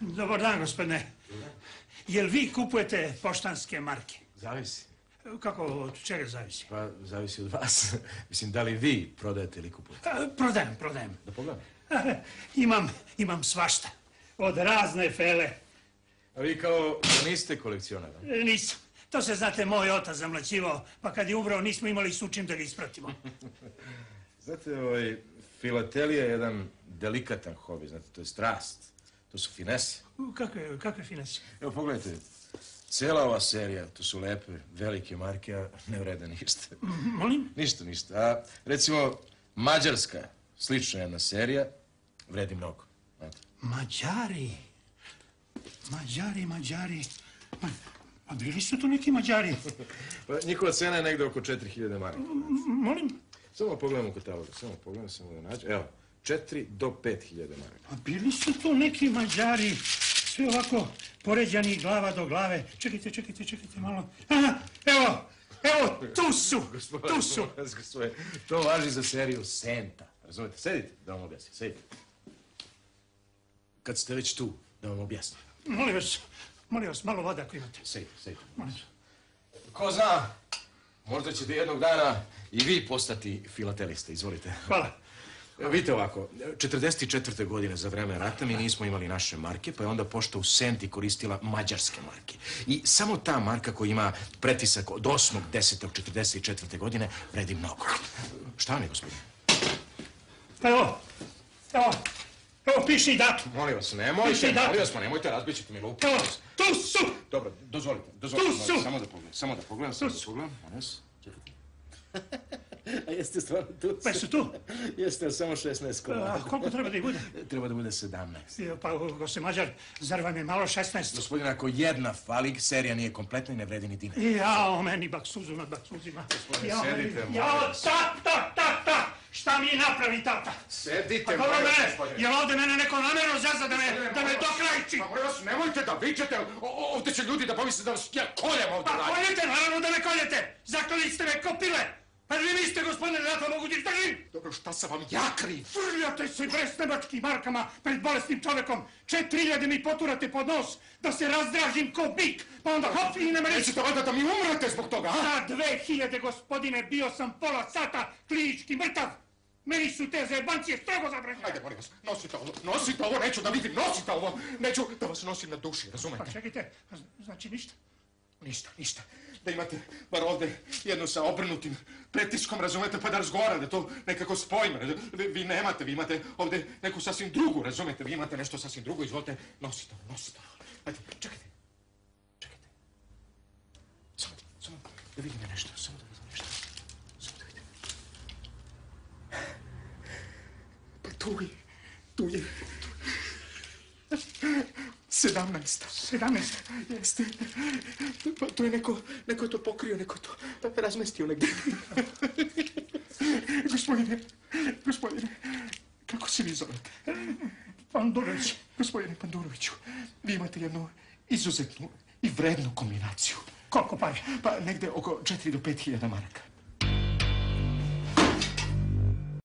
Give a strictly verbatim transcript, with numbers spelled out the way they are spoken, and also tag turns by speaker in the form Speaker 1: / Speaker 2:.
Speaker 1: Dobar dan, gospodine. Jel vi kupujete poštanske marke?
Speaker 2: Zavisi.
Speaker 1: Kako, od čega zavisi?
Speaker 2: Pa, zavisi od vas. Mislim, da li vi prodajete ili kupujete?
Speaker 1: A, prodajem, prodajem.
Speaker 2: Da pogledam.
Speaker 1: Imam, imam svašta. Od razne fele.
Speaker 2: A vi kao da niste kolekcionar?
Speaker 1: E, nisam. To se, znate, moj otac zamlaćivao, pa kad je umrao nismo imali s čim da ga ispratimo.
Speaker 2: Znate, ovaj, filatelija je jedan delikatan hobi, znate, to je strast. To su finese.
Speaker 1: Kakve, kakve finese?
Speaker 2: Evo, pogledajte, cijela ova serija, to su lepe, velike marke, a ne vrede ništa.
Speaker 1: Molim?
Speaker 2: Ništa, ništa. A, recimo, mađarska, slična jedna serija, vredi mnogo. Znate.
Speaker 1: Mađari. Mađari, Mađari. Ma, a bili su tu neki Mađari?
Speaker 2: Pa, njihova cena je negdje oko četiri hiljade maraka.
Speaker 1: Molim?
Speaker 2: Samo pogledamo u katalogu, samo pogledamo, samo da nađe. Evo, četiri do pet hiljada maraka.
Speaker 1: A bili su tu neki Mađari, sve ovako poređani glava do glave. Čekajte, čekajte, čekajte malo. Aha, evo, evo, tu su, tu su.
Speaker 2: Gospodine, to važi za seriju Senta. Razumete, sedite da vam objasnim, sedite. Kad ste već tu, da vam objasnim.
Speaker 1: Molim vas, molim vas, malo vode ako imate.
Speaker 2: Sedite, sedite.
Speaker 1: Molim vas.
Speaker 2: Ko zna, možda ćete jednog dana i vi postati filatelista, izvolite.
Speaker 1: Hvala.
Speaker 2: Vidite ovako, četrdeset četvrte godine za vreme rata mi nismo imali naše marke, pa je onda pošta u Senti koristila mađarske marke. I samo ta marka koja ima pretisak od osmog desetog četrdeset četvrte godine vredi mnogo. Šta vam je, gospodine?
Speaker 1: Evo, evo, evo piši datum.
Speaker 2: Molim vas, nemojte,
Speaker 1: Piši datum.
Speaker 2: molim vas, ma nemojte, razbit ćete mi lupu.
Speaker 1: Evo, tu su!
Speaker 2: Dobro, dozvolite, dozvolite,
Speaker 1: Tu su!
Speaker 2: molim, samo da pogledam, samo da pogledam, samo da pogledam, molim vas, čekajte. A jeste stvarno tu?
Speaker 1: Pa su tu?
Speaker 2: Jeste, ali samo šesnaest komada.
Speaker 1: A koliko treba da ih bude?
Speaker 2: Treba da bude sedamnaest.
Speaker 1: Pa, gospodin Mađar, zar vam je malo šesnaest?
Speaker 2: Gospodine, ako jedna fali, serija nije kompletna i ne vredi ni dinar.
Speaker 1: Jao, meni baksuzu nad baksuzima.
Speaker 2: Gospodine,
Speaker 1: Jao,
Speaker 2: sedite,
Speaker 1: meni-
Speaker 2: molim
Speaker 1: Jao,
Speaker 2: vas.
Speaker 1: tata, tata! Šta mi napravi tata?
Speaker 2: Sedite,
Speaker 1: Pa dobro
Speaker 2: molim vas,
Speaker 1: mene,
Speaker 2: gospodine.
Speaker 1: jel ovdje mene neko namjerno zaza da me, da me dokrajči?
Speaker 2: Pa molim vas, nemojte da vičete, o- o- ovdje će ljudi da pomisle da vas ja koljem ovdje
Speaker 1: Pa
Speaker 2: radim.
Speaker 1: koljete, naravno da me koljete! Zaklali ste me ko pile! Pa vi niste, gospodine, da ja to mogu ti držim!
Speaker 2: Dobro, šta sam vam ja kriv?
Speaker 1: Frljate se bresnebačkim markama pred bolesnim čovekom. Četiri hiljade mi poturate pod nos da se razdražim ko bik, pa onda hop i ne me reći.
Speaker 2: Nećete valjda da mi umrete zbog toga, a?
Speaker 1: Za dve hiljade, gospodine, bio sam pola sata klinički mrtav. Meni su te zajebancije strogo zabranjene.
Speaker 2: Ajde, molim vas, nosite ovo, nosite ovo, neću da vidim, nosite ovo, neću da vas nosim na duši, razumete?
Speaker 1: Pa čekajte, znači ništa?
Speaker 2: Ništa, ništa. Da imate bar ovdje jednu sa obrnutim pretiskom, razumete, pa da razgovara, da to nekako spojimo. Vi, vi nemate, vi imate ovdje neku sasvim drugu, razumete, vi imate nešto sasvim drugo, izvolite, nosite ovo, nosite ovo. Ajde, čekajte, čekajte. Samo, samo da vidim nešto, samo da vidim nešto. Samo da vidim. Pa tu je, tu je. Sedamnaest.
Speaker 1: Sedamnaest.
Speaker 2: Jeste. Pa to je neko, neko je to pokrio, neko je to razmestio negdje. Gospodine, gospodine, kako se vi zovete?
Speaker 1: Pandurović.
Speaker 2: Gospodine Panduroviću, vi imate jednu izuzetnu i vrednu kombinaciju.
Speaker 1: Koliko pare?
Speaker 2: Pa negdje oko četiri do pet hiljada maraka.